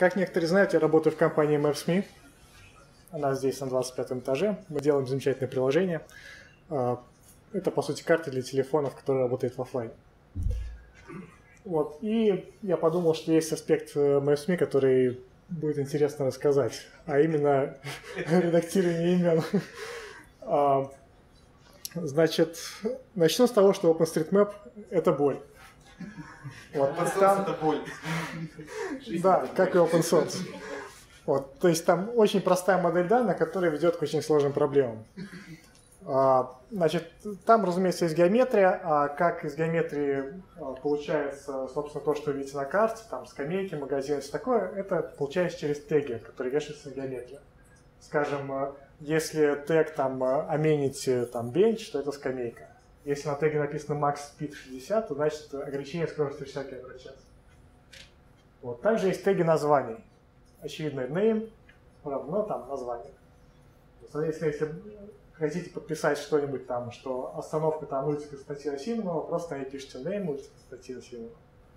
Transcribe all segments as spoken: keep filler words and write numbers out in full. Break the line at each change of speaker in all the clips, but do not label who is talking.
Как некоторые знают, я работаю в компании Maps.me. Она здесь на двадцать пятом этаже. Мы делаем замечательное приложение. Это, по сути, карта для телефонов, которая работает в офлайне. Вот. И я подумал, что есть аспект Maps.me, который будет интересно рассказать, а именно редактирование имен. Значит, начну с того, что OpenStreetMap — это боль. Вот, там... это боль. Да, как и open source. Вот, то есть там очень простая модель данных, которая ведет к очень сложным проблемам. А, значит, там, разумеется, есть геометрия, а как из геометрии а, получается, собственно, то, что вы видите на карте, там скамейки, магазины, все такое, это получается через теги, которые вешаются в геометрии. Скажем, если тег там amenity, там bench, то это скамейка. Если на теге написано max speed шестьдесят, то значит ограничение скорости шестьдесят километров в час. Вот. Также есть теги названий. Очевидно, name равно там название. Соответственно, если хотите подписать что-нибудь там, что остановка там улица Константина Симонова, просто не пишите name улица Константина Симонова.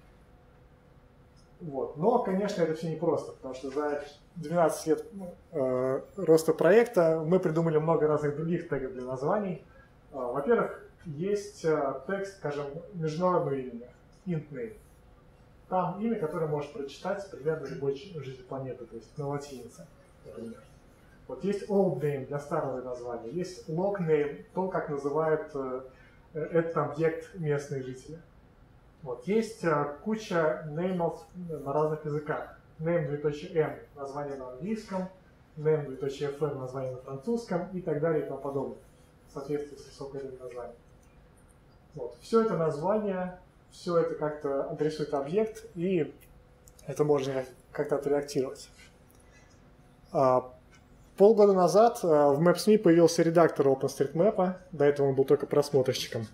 Вот. Но, конечно, это все непросто, потому что за двенадцать лет э, роста проекта мы придумали много разных других тегов для названий. Э, во-первых, есть э, тег, скажем, международного имени, int name. Там имя, которое может прочитать примерно любой житель планеты, то есть на латинице, например. Вот есть old name для старого названия, есть log name, то, как называют э, этот объект местные жители. Вот. Есть э, куча неймов на разных языках. Name двоеточие m название на английском, name двоеточие fr название на французском и так далее и тому подобное, в соответствии с высокой названием. Вот. Все это название, все это как-то адресует объект, и это можно как-то отредактировать. А, полгода назад а, в Maps.me появился редактор OpenStreetMap, до этого он был только просмотрщиком.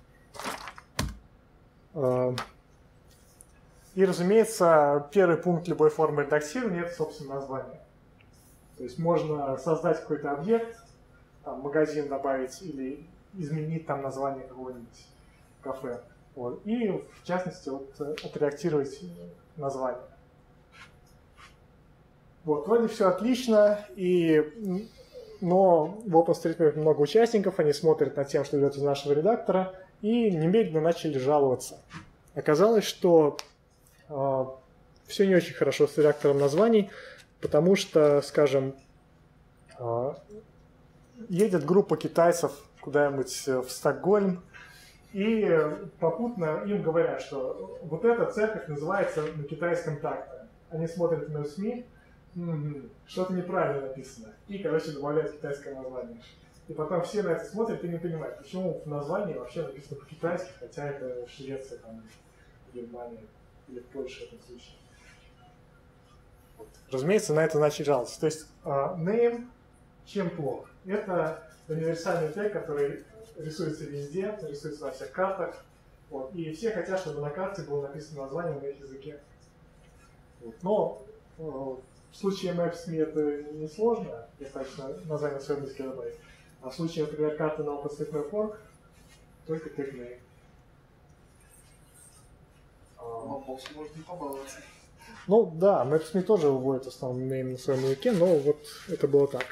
А, и, разумеется, первый пункт любой формы редактирования – это, собственно, название. То есть можно создать какой-то объект, там, магазин добавить или изменить там название какого-нибудь кафе. Вот. И, в частности, вот, отредактировать название. Вот, вроде все отлично, и, но в OpenStreetMap много участников, они смотрят на тем, что идет из нашего редактора, и немедленно начали жаловаться. Оказалось, что э, все не очень хорошо с редактором названий, потому что, скажем, э, едет группа китайцев куда-нибудь в Стокгольм, и попутно им говорят, что вот эта церковь называется на китайском так-то. Они смотрят на СМИ, м-м, что-то неправильно написано, и, короче, добавляют китайское название. И потом все на это смотрят и не понимают, почему в названии вообще написано по-китайски, хотя это Швеция, там, Германия или Польша в этом случае. Вот. Разумеется, на это начали жаловаться. То есть uh, name чем плох? Это универсальный тег, который рисуется везде, рисуется на всех картах. Вот. И все хотят, чтобы на карте было написано название на их языке. Вот. Но э, в случае Maps.me это не сложно, достаточно название на своем языке добавить. А в случае, например, карты на OpenStreetMap точка орг, только тег name.
Но бокс может не побаловаться.
Ну да, Maps.me тоже выводит основной name на своем языке, но вот это было так.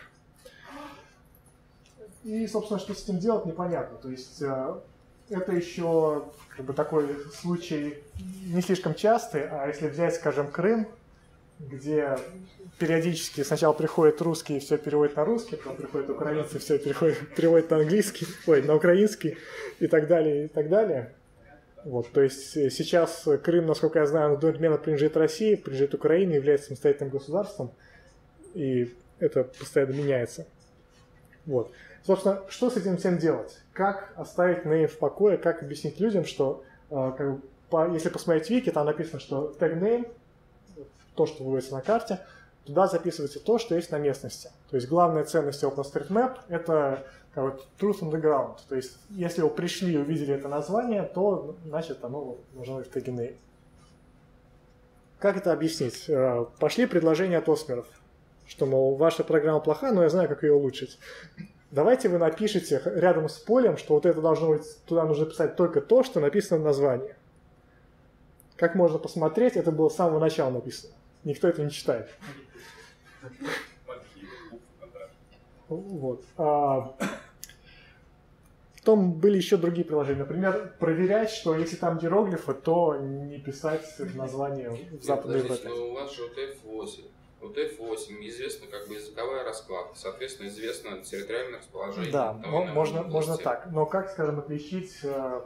И, собственно, что с этим делать, непонятно. То есть э, это еще как бы такой случай не слишком частый, а если взять, скажем, Крым, где периодически сначала приходят русские и все переводят на русский, потом приходят украинцы и все переводят, переводят на английский, ой, на украинский и так далее, и так далее. Вот, то есть сейчас Крым, насколько я знаю, одновременно принадлежит России, принадлежит Украине, является самостоятельным государством, и это постоянно меняется. Вот. Собственно, что с этим всем делать? Как оставить name в покое? Как объяснить людям, что, э, как бы, по, если посмотреть вики, там написано, что tag name, то, что выводится на карте, туда записывается то, что есть на местности. То есть главная ценность OpenStreetMap – это как бы, truth on the ground. То есть если вы пришли и увидели это название, то значит оно должно быть в теге name. Как это объяснить? Э, пошли предложения от осмеров, что, мол, ваша программа плоха, но я знаю, как ее улучшить. Давайте вы напишите рядом с полем, что вот это должно быть, туда нужно писать только то, что написано в названии. Как можно посмотреть, это было с самого начала написано. никто это не читает. Вот. А, потом были еще другие приложения. Например, проверять, что если там иероглифы, то не писать название в Западной Европе.
У вас же вот эф восемь. Вот эф восемь известна как бы языковая раскладка, соответственно, известно территориальное расположение.
Да, можно, можно так. Но как, скажем, отличить,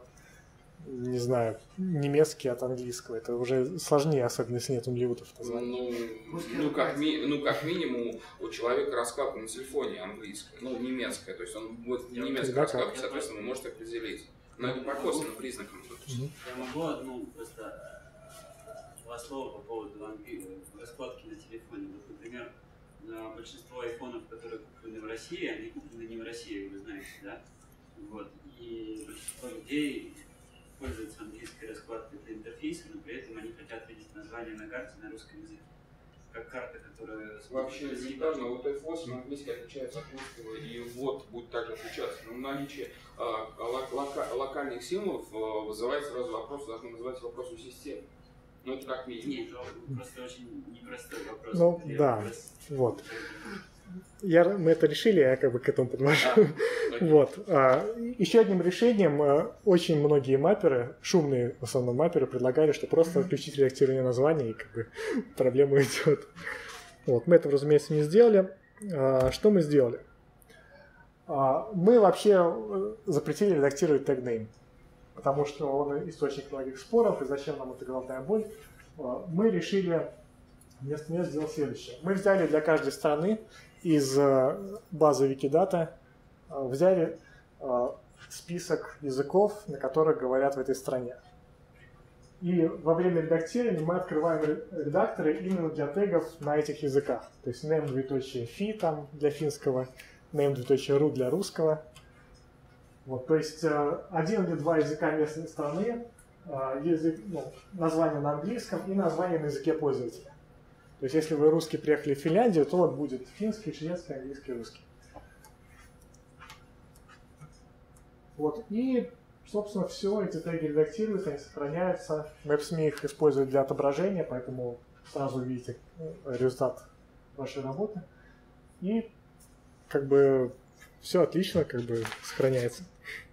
не знаю, немецкий от английского? Это уже сложнее, особенно если нет умлиутов.
Ну, ну, как ми, ну, как минимум, у человека раскладка на телефоне английская, ну, немецкая. То есть он будет в немецкой раскладке, соответственно, вы можете определить. Но это по косвенным признакам.
Я могу одну просто два слова по поводу раскладки на телефоне. Вот, например, большинство айфонов, которые куплены в России, они куплены не в России, вы знаете, да? Вот. И большинство людей пользуются английской раскладкой для интерфейса, но при этом они хотят видеть название на карте на русском языке. Как карта, которая...
Вообще элементарно, вот эф восемь английский отличается от русского, и вот будет также отличаться. Но наличие а, лока, локальных символов а, вызывает сразу вопрос, должны называть вопросом системы. Ну, это как минимум.
Нет, просто очень непростой вопрос.
Ну, да, вопрос. Вот. Я, мы это решили, я как бы к этому подвожу. А, вот. А, еще одним решением а, очень многие мапперы, шумные в основном мапперы, предлагали, что просто отключить редактирование названия, и как бы проблема идет. Вот. Мы этого, разумеется, не сделали. А, что мы сделали? А, мы вообще запретили редактировать тег-name, потому что он источник многих споров, и зачем нам эта головная боль. А, мы решили вместо нее сделать следующее. Мы взяли для каждой страны из базы Wikidata, взяли список языков, на которых говорят в этой стране. И во время редактирования мы открываем редакторы именно для тегов на этих языках. То есть name двоеточие fi там для финского, name двоеточие ru для русского. Вот, то есть один или два языка местной страны, язык, ну, название на английском и название на языке пользователя. То есть, если вы русский приехали в Финляндию, то вот будет финский, шведский, английский, русский. Вот. И, собственно, все эти теги редактируются, они сохраняются. Maps.me их использует для отображения, поэтому сразу увидите результат вашей работы. И как бы все отлично, как бы сохраняется.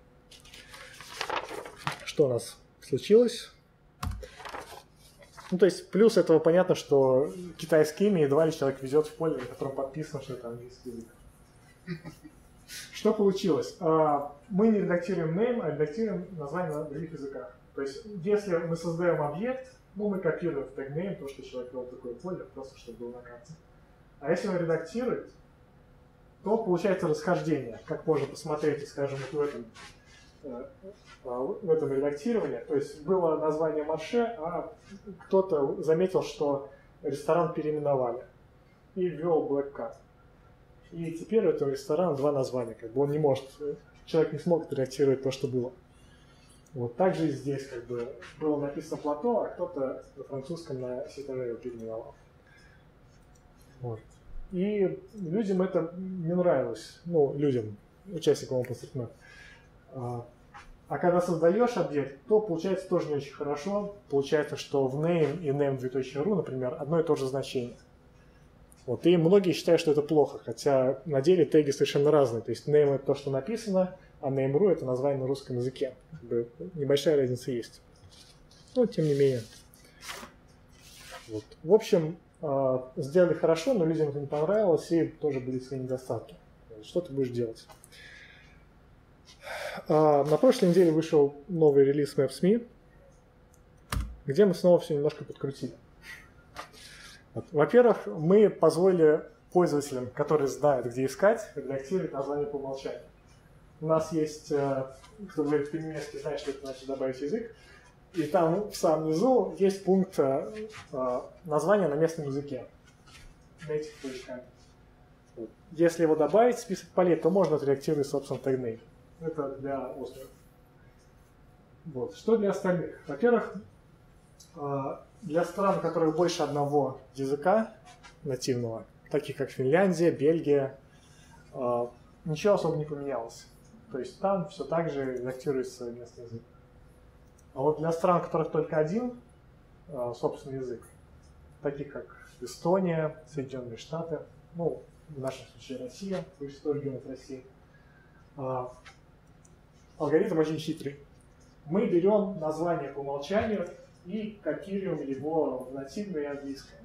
Что у нас случилось? Ну, то есть, плюс этого понятно, что китайское имя едва ли человек везет в поле, на котором подписано, что это английский язык. Что получилось? Мы не редактируем name, а редактируем название на других языках. То есть, если мы создаем объект, ну, мы копируем в тег name то, что человек ввел такое поле, просто чтобы было на карте. А если он редактирует, то получается расхождение. Как можно посмотреть, скажем, вот в этом в этом редактировании. То есть было название марше, а кто-то заметил, что ресторан переименовали и ввел Black Cat. И теперь у этого ресторана два названия. Как бы он не может, человек не смог редактировать то, что было. Вот так же и здесь как бы было написано плато, а кто-то на французском на ситаже его переименовал. Вот. И людям это не нравилось. Ну, людям, участникам OpenStreetMap. А когда создаешь объект, то получается тоже не очень хорошо. Получается, что в name и name двоеточие ru, например, одно и то же значение. Вот. И многие считают, что это плохо, хотя на деле теги совершенно разные. То есть name — это то, что написано, а name.ru — это название на русском языке. Как бы небольшая разница есть. Но тем не менее. Вот. В общем, сделали хорошо, но людям это не понравилось, и тоже были свои недостатки. Что ты будешь делать? На прошлой неделе вышел новый релиз Maps.me, где мы снова все немножко подкрутили. Вот. Во-первых, мы позволили пользователям, которые знают, где искать, редактировать название по умолчанию. У нас есть, кто говорит по-немецки, знает, что это значит добавить язык, и там в самом низу есть пункт названия на местном языке. native.com. Вот. Если его добавить в список полей, то можно отредактировать, собственно, тег name. Это для островов. Вот. Что для остальных? Во-первых, для стран, у которых больше одного языка нативного, таких как Финляндия, Бельгия, ничего особо не поменялось. То есть там все так же редактируется местный язык. А вот для стран, у которых только один собственный язык, таких как Эстония, Соединенные Штаты, ну, в нашем случае Россия, большинство регионов России. А, алгоритм очень хитрый. Мы берем название по умолчанию и копируем его в нативное английское.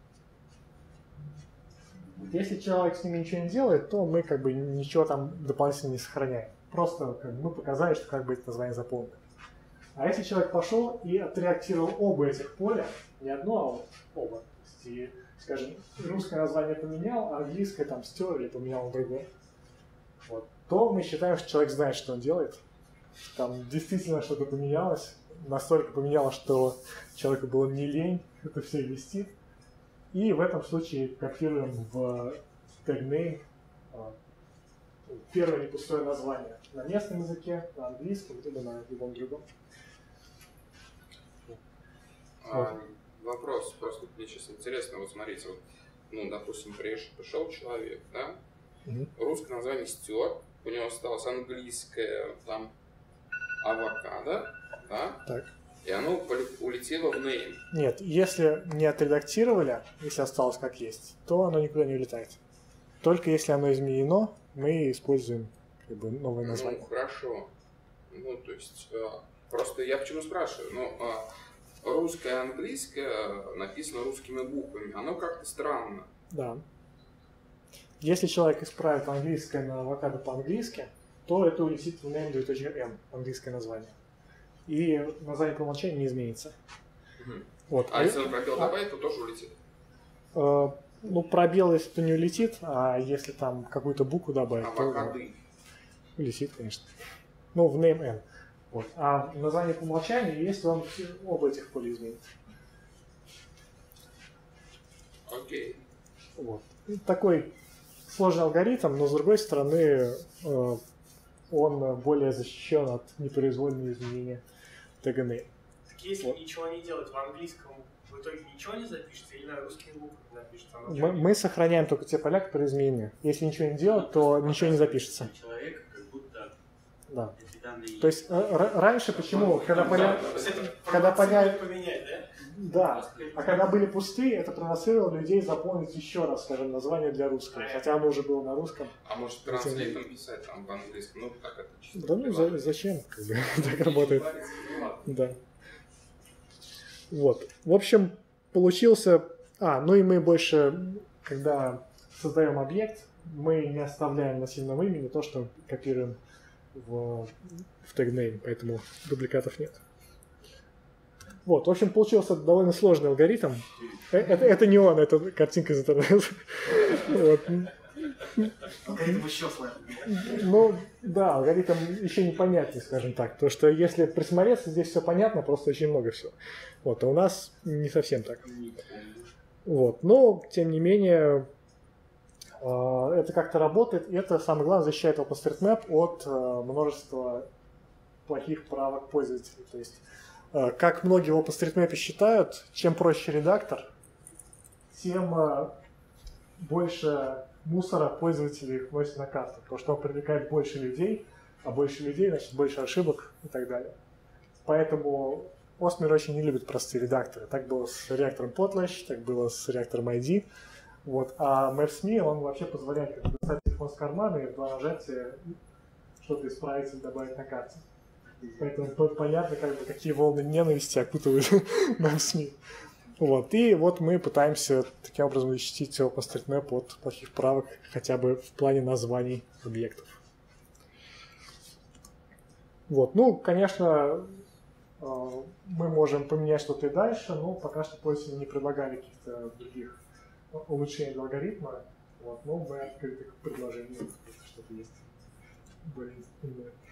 Если человек с ними ничего не делает, то мы как бы ничего там дополнительно не сохраняем. Просто как бы, мы показали, что как бы это название запомнено. А если человек пошел и отреактировал оба этих поля, не одно, а вот оба, и, скажем, русское название поменял, а английское там стер или поменял на другое, вот, то мы считаем, что человек знает, что он делает. Там действительно что-то поменялось, настолько поменялось, что человеку было не лень это все вести. И в этом случае копируем в tag name первое непустое название на местном языке, на английском, либо на любом другом.
А, вопрос, просто мне сейчас интересно, вот смотрите, вот, ну, допустим, приш, пришел человек, да,
Угу.
русское название стер, у него осталось английское, там, авокадо, да,
Так.
и оно поле- улетело в name.
Нет, если не отредактировали, если осталось как есть, то оно никуда не улетает. Только если оно изменено, мы используем как бы новое название.
Ну, хорошо. Ну, то есть, а, просто я почему спрашиваю, ну, а, русское, английское написано русскими буквами, оно как-то странно.
Да. Если человек исправит английское на авокадо по-английски, то это улетит в name.m, английское название. И название по умолчанию не изменится.
Мгм.
Вот.
А если он пробел добавить, то тоже улетит.
Э, ну, пробел, если то не улетит, а если там какую-то букву добавить, то
Авокады.
улетит, конечно. Ну, в name n. Вот. А название по умолчанию, если он все- оба этих поля изменит.
Окей.
Вот. И такой сложный алгоритм, но с другой стороны э, он более защищен от непроизвольного изменения тега name.
Так если
Вот.
ничего не делать в английском, в итоге ничего не запишется или на русскими буквами напишется? Оно
Мы, мы сохраняем только те поля, которые изменены. Если ничего не делать, то ничего не запишется.
Человек как будто
Да.
эти данные...
То есть э, р- раньше почему, когда поля,
То есть это
когда поля,
поменять, да?
да, а когда были пустые, это провоцировало людей заполнить еще раз, скажем, название для русского, хотя оно уже было на русском.
А может транслейтом писать там по-английски? Ну, так это чисто.
Да ну за- зачем, как бы, так работает. Да. Вот. В общем, получился... А, ну и мы больше, когда создаем объект, мы не оставляем на сильном имени то, что копируем в, в tag name, поэтому дубликатов нет. Вот, в общем, получился довольно сложный алгоритм. Э- Это, это не он, это картинка из интернета. Вот.
Алгоритм еще сложнее.
Ну, да, алгоритм еще непонятнее, скажем так. Потому что если присмотреться, здесь все понятно, просто очень много всего. Вот, а у нас не совсем так. Вот, но, тем не менее, э, это как-то работает, и это, самое главное, защищает OpenStreetMap от э, множества плохих правок пользователей. То есть, э, как многие в OpenStreetMap считают, чем проще редактор, тем э, больше мусора пользователи вносят на карту, потому что он привлекает больше людей, а больше людей, значит, больше ошибок и так далее. Поэтому Postmir очень не любит простые редакторы. Так было с реактором Potlatch, так было с реактором ай ди. Вот. А Maps.me, он вообще позволяет как бы, достать телефон с кармана и в два нажатия что-то исправить и добавить на карте. Поэтому понятно, как бы, какие волны ненависти окутывают Maps.me. Вот. И вот мы пытаемся таким образом защитить OpenStreetMap от плохих правок, хотя бы в плане названий объектов. Вот. Ну, конечно, мы можем поменять что-то и дальше, но пока что пользователи не предлагали каких-то других улучшений для алгоритма. Вот. Но мы открыты к предложению, если что-то есть более интересное.